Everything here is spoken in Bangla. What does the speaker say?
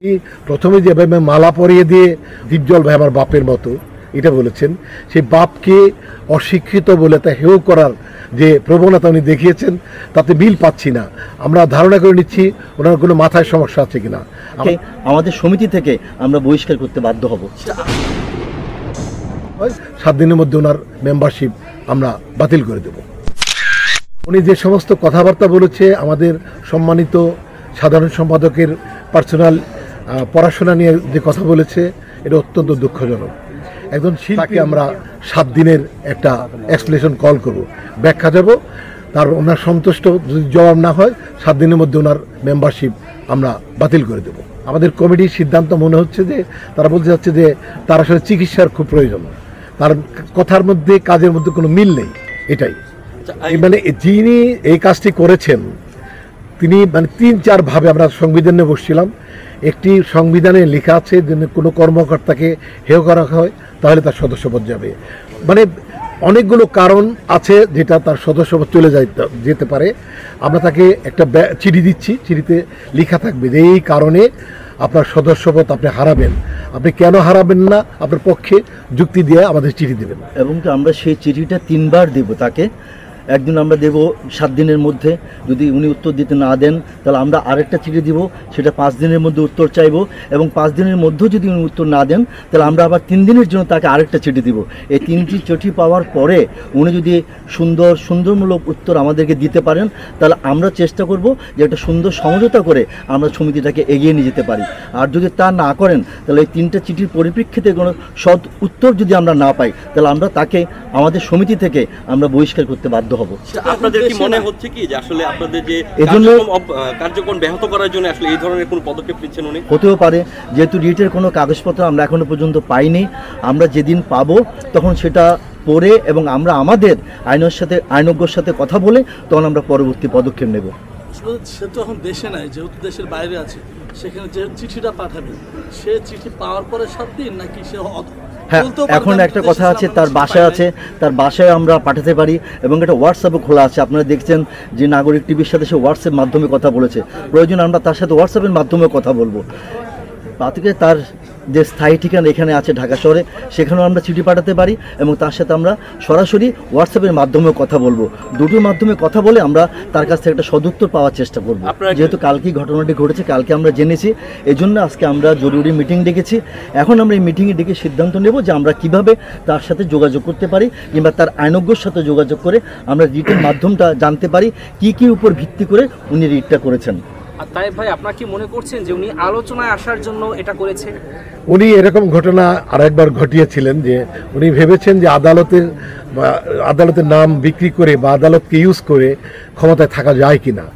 প্রথমে যেভাবে মালা পরিয়ে দিয়ে দীপজল ভাই আমার বাপের মতো এটা বলেছেন, সেই বাপকে অশিক্ষিত বলে তা হেয় করার যে প্রবণতা উনি দেখিয়েছেন তাতে মিল পাচ্ছি না। আমরা ধারণা করে নিচ্ছি ওনার কোনো মাথায় সমস্যা আছে কিনা। আমাদের সমিতি থেকে আমরা বহিষ্কার করতে বাধ্য হব। 7 দিনের মধ্যে ওনার মেম্বারশিপ আমরা বাতিল করে দেব। উনি যে সমস্ত কথাবার্তা বলেছে, আমাদের সম্মানিত সাধারণ সম্পাদকের পার্সোনাল পড়াশোনা নিয়ে যে কথা বলেছে, এটা অত্যন্ত দুঃখজনক। একজন শিল্পীকে আমরা 7 দিনের একটা এক্সপ্লেনেশন কল করব, ব্যাখ্যা যাব, তার ওনার সন্তুষ্ট যদি জবাব না হয় 7 দিনের মধ্যে ওনার মেম্বারশিপ আমরা বাতিল করে দেব। আমাদের কমিটির সিদ্ধান্ত মনে হচ্ছে যে তারা বলতে চাচ্ছে যে তার আসলে চিকিৎসার খুব প্রয়োজন, তার কথার মধ্যে কাজের মধ্যে কোনো মিল নেই। এটাই মানে যিনি এই কাজটি করেছেন তিনি মানে 3-4 ভাবে আমরা সংবিধানে বসছিলাম। একটি সংবিধানে লেখা আছে যে কোনো কর্মকর্তাকে হেয় করা হয় তাহলে তার সদস্যপদ যাবে, মানে অনেকগুলো কারণ আছে যেটা তার সদস্যপদ চলে যেতে পারে। আমরা তাকে একটা চিঠি দিচ্ছি, চিঠিতে লেখা থাকবে যে এই কারণে আপনার সদস্যপদ আপনি হারাবেন, আপনি কেন হারাবেন না আপনার পক্ষে যুক্তি দিয়ে আমাদের চিঠি দেবেন। এবং আমরা সেই চিঠিটা 3 বার দেব তাকে। একদিন আমরা দেব 7 দিনের মধ্যে, যদি উনি উত্তর দিতে না দেন তাহলে আমরা আরেকটা চিঠি দিব, সেটা 5 দিনের মধ্যে উত্তর চাইব, এবং 5 দিনের মধ্যেও যদি উনি উত্তর না দেন তাহলে আমরা আবার 3 দিনের জন্য তাকে আরেকটা চিঠি দিব। এই 3টি চিঠি পাওয়ার পরে উনি যদি সুন্দরমূলক উত্তর আমাদেরকে দিতে পারেন তাহলে আমরা চেষ্টা করব যে একটা সুন্দর সমঝোতা করে আমরা সমিতিটাকে এগিয়ে নিয়ে যেতে পারি। আর যদি তা না করেন তাহলে এই 3টা চিঠির পরিপ্রেক্ষিতে কোনো সৎ উত্তর যদি আমরা না পাই তাহলে আমরা তাকে আমাদের সমিতি থেকে আমরা বহিষ্কার করতে বাধ্য হব। আপনাদের কি মনে হচ্ছে কি যে আসলে আপনাদের যে কার্যক্রম ব্যাহত করার জন্য আসলে এই ধরনের কোনো পদক্ষেপ নিচ্ছেন উনি? হতেও পারে, যেহেতু রিটের কোনো কাগজপত্র আমরা এখনো পর্যন্ত পাইনি। আমরা যেদিন পাবো তখন সেটা পড়ে এবং আমরা আমাদের আইনজ্ঞর সাথে কথা বলে তখন আমরা পরবর্তী পদক্ষেপ নেব। সে তো এখন দেশে নাই, যেহেতু দেশের বাইরে আছে, সেখানে যে চিঠিটা পাঠাবে সে চিঠি পাওয়ার পরে 7 দিন নাকি সে? হ্যাঁ, এখন একটা কথা আছে, তার বাসায় আছে, তার বাসায় আমরা পাঠাতে পারি, এবং একটা হোয়াটসঅ্যাপও খোলা আছে। আপনারা দেখছেন যে নাগরিক টিভির সাথে সে হোয়াটসঅ্যাপ মাধ্যমে কথা বলেছে, প্রয়োজন আমরা তার সাথে হোয়াটসঅ্যাপের মাধ্যমে কথা বলবো। তাতে তার যে স্থায়ী ঠিকানা এখানে আছে ঢাকা শহরে, সেখানেও আমরা চিঠি পাঠাতে পারি, এবং তার সাথে আমরা সরাসরি হোয়াটসঅ্যাপের মাধ্যমেও কথা বলবো। দুটোর মাধ্যমে কথা বলে আমরা তার কাছ থেকে একটা সদুত্তর পাওয়ার চেষ্টা করব। যেহেতু কালকেই ঘটনাটি ঘটেছে, কালকে আমরা জেনেছি, এই জন্য আজকে আমরা জরুরি মিটিং ডেকেছি। এখন আমরা এই মিটিংয়ে ডেকে সিদ্ধান্ত নেব যে আমরা কিভাবে তার সাথে যোগাযোগ করতে পারি, কিংবা তার আইনজ্ঞর সাথে যোগাযোগ করে আমরা রিটের মাধ্যমটা জানতে পারি কি উপর ভিত্তি করে উনি রিটটা করেছেন। আর তাই ভাই, আপনারা কি মনে করছেন যে উনি আলোচনায় আসার জন্য এটা করেছে? উনি এরকম ঘটনা আরেকবার ঘটিয়েছিলেন যে উনি ভেবেছেন যে আদালতের নাম বিক্রি করে বা আদালতকে ইউজ করে ক্ষমতায় থাকা যায় কিনা।